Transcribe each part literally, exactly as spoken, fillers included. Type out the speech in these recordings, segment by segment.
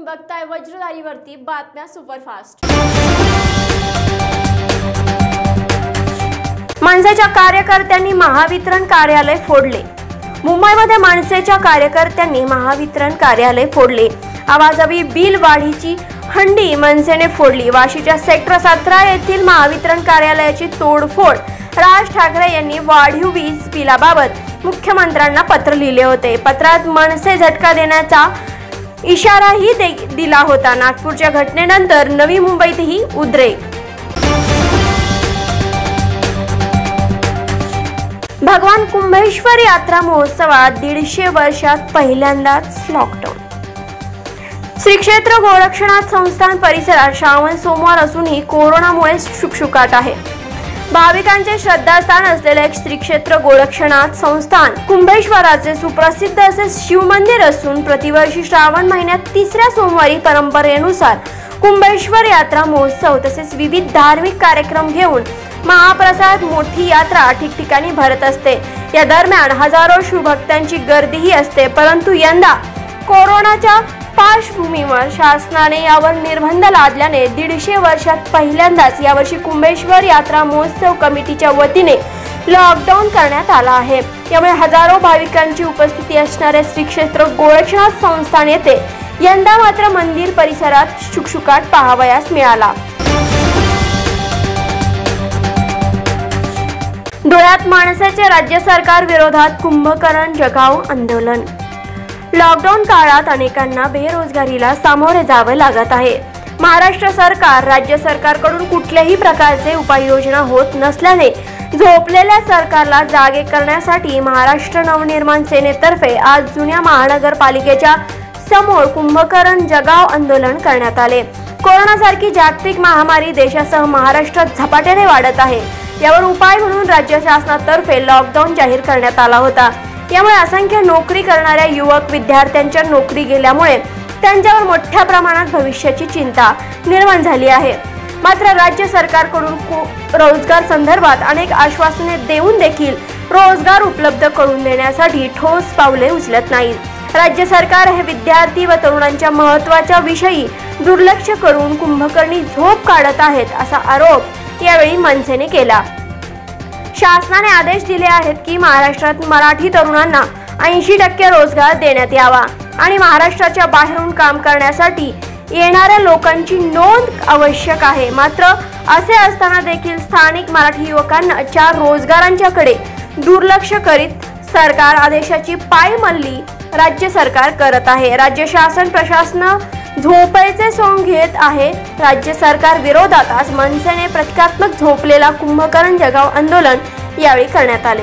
बघताय वज्रधारीवरती बातम्या सुपरफास्ट। मनसेच्या कार्यकर्त्यांनी महावितरण कार्यालय फोडले। मुंबईमध्ये मनसेच्या कार्यकर्त्यांनी महावितरण कार्यालय फोडले। आवाजावी बिल वाढीची हंडी मनसेने फोडली। वाशीच्या सेक्टर सतरा येथील महावितरण कार्यालयाची तोडफोड। राज ठाकरे यांनी वाढीव वीज बिलाबाबत मुख्यमंत्र्यांना पत्र लिहिले होते। पत्रात मनसे झटका देण्याचा इशाराही दिला होता। नागपूरच्या घटनेनंतर नवी मुंबईतही उद्रेक। भगवान कुंभेश्वर यात्रा महोत्सवात दीडशे वर्षात पहिल्यांदाच लॉकडाऊन। श्री क्षेत्र गोरक्षनाथ संस्थान परिसरात श्रावण सोमवार असूनही कोरोनामुळे शुकशुकाट आहे। भाविकांचे श्रद्धास्थान असलेले श्री क्षेत्र गोरक्षनाथ संस्थान कुंभेश्वराचे सुप्रसिद्ध असे शिवमंदिर असून प्रतिवर्षी श्रावण महिन्यात तिसऱ्या सोमवारी परंपरेनुसार कुंभेश्वर यात्रा महोत्सव तसेच विविध धार्मिक कार्यक्रम घेऊन महाप्रसाद मोठी यात्रा ठिकठिकाणी भरत असते। या दरम्यान हजारो शिवभक्तांची गर्दीही असते, परंतु यंदा कोरोनाच्या पार्श्वभूमीवर शासनाने यावर निर्बंध लादल्याने दीडशे वर्षात पहिल्यांदाच यावर्षी कुंभेश्वर यात्रा महोत्सव कमिटीच्या वतीने लॉकडाऊन करण्यात आला आहे। यामुळे हजारो भाविकांची उपस्थिती असणारे श्री क्षेत्र गोरक्षनाथ संस्थान येथे यंदा मात्र मंदिर परिसरात शुकशुकाट पाहावयास मिळाला। धुळ्यात मनसेचे राज्य सरकार विरोधात कुंभकर्ण जगाव आंदोलन। लॉकडाऊन काळात अनेकांना बेरोजगारीला सामोरे जावे लागत आहे। महाराष्ट्र सरकार राज्य सरकारकडून कुठल्याही प्रकारचे उपाययोजना होत नसल्याने झोपलेल्या सरकारला जागे करण्यासाठी महाराष्ट्र नवनिर्माण सेनेतर्फे आज जुन्या महानगरपालिकेच्या समोर कुंभकर्ण जगाव आंदोलन करण्यात आले। कोरोनासारखी जागतिक महामारी देशासह महाराष्ट्रात झपाट्याने वाढत आहे। यावर उपाय म्हणून राज्य शासनातर्फे लॉकडाऊन जाहीर करण्यात आला होता। यामुळे असंख्य नोकरी करणाऱ्या युवक विद्यार्थ्यांच्या नोकरी गेल्यामुळे त्यांच्यावर मोठ्या प्रमाणात भविष्याची चिंता निर्माण झाली आहे। मात्र राज्य सरकारकडून रोजगार संदर्भात अनेक आश्वासने देऊन देखील रोजगार उपलब्ध करून देण्यासाठी ठोस पावले उचलत नाहीत। राज्य सरकार हे विद्यार्थी व तरुणांच्या महत्त्वाच्या विषयी दुर्लक्ष करून कुंभकर्णी झोप काढत आहेत असा आरोप यावेळी मनसेने केला। शासनाने आदेश दिले आहेत की महाराष्ट्रात मराठी तरुणांना ऐंशी टक्के रोजगार देण्यात यावा आणि महाराष्ट्राच्या बाहेरून काम करण्यासाठी येणाऱ्या लोकांची नोंद आवश्यक आहे। मात्र असे असताना देखील स्थानिक मराठी युवकांना चार रोजगारांच्याकडे दुर्लक्ष करीत सरकार आदेशाची पायमल्ली राज्य सरकार करत आहे। राज्य शासन प्रशासन झोपेचे सोंग घेत आहे। राज्य सरकार विरोधात आज मनसेने प्रतिकात्मक झोपलेला कुंभकर्ण जगाव आंदोलन यावेळी करण्यात आले।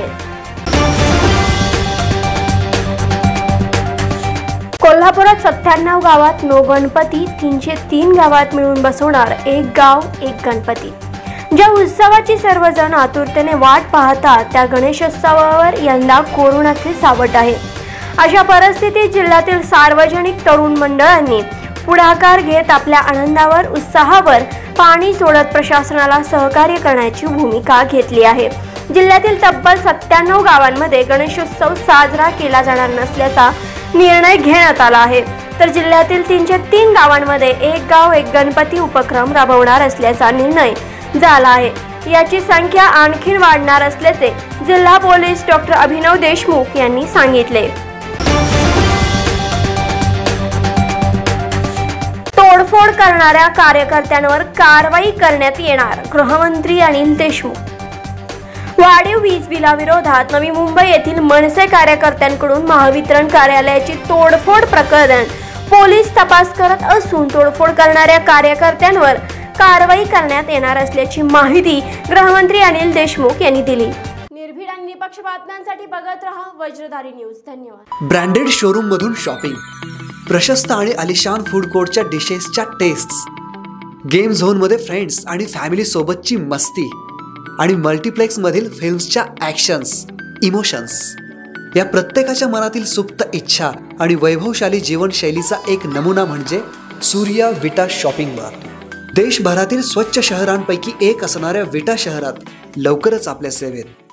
कोल्हापुरात सत्त्याण्णव गावात नो गणपती, तीनशे तीन गावात मिळून बसवणार एक गाव एक गणपती। ज्या उत्सवाची सर्वजण आतुरतेने वाट पाहतात त्या गणेशोत्सवावर यंदा कोरोनाचे सावट आहे। अशा परिस्थितीत जिल्ह्यातील सार्वजनिक तरुण मंडळांनी पुढाकार घेत आपल्या आनंदावर उत्साहावर पाणी सोडत प्रशासनाला सहकार्य करण्याची भूमिका घेतली आहे। जिल्ह्यातील तब्बल सत्त्याण्णव गावांमध्ये गणेशोत्सव साजरा केला जाणार नसल्याचा निर्णय घेण्यात आला आहे, तर जिल्ह्यातील तीनशे तीन गावांमध्ये एक गाव एक गणपती उपक्रम राबवणार असल्याचा निर्णय झाला आहे। याची संख्या आणखी वाढणार असल्याचे जिल्हा पोलीस डॉक्टर अभिनव देशमुख यांनी सांगितले। तोडफोड करणाऱ्या कार्यकर्त्यांवर कारवाई करण्यात येणार, गृहमंत्री अनिल देशमुख। वाढीव वीज बिलाविरोधात नवी मुंबई येथील मनसे कार्यकर्त्यांकडून महावितरण कार्यालयाची तोडफोड प्रकरण पोलीस तपास करत असून तोडफोड करणाऱ्या कार्यकर्त्यांवर कारवाई करण्यात येणार असल्याची माहिती गृहमंत्री अनिल देशमुख यांनी दिली। निर्भीड आणि निपक्ष बातम्यांसाठी बघत रहा वज्रधारी न्यूज। धन्यवाद। ब्रँडेड शोरूम मधून शॉपिंग, प्रशस्त आणि आलिशान फूड कोर्टच्या डिशेसच्या टेस्ट्स, गेम झोन मध्ये फ्रेंड्स आणि फॅमिली सोबतची मस्ती आणि मल्टीप्लेक्स मधील फिल्म्सच्या ॲक्शन्स, इमोशन्स, या प्रत्येकाच्या मनातील सुप्त इच्छा आणि वैभवशाली जीवनशैलीचा एक नमुना म्हणजे सूर्या विटा शॉपिंग मॉल। देशभरातील स्वच्छ शहरांपैकी एक असणाऱ्या विटा शहरात लवकरच आपल्या सेवेत।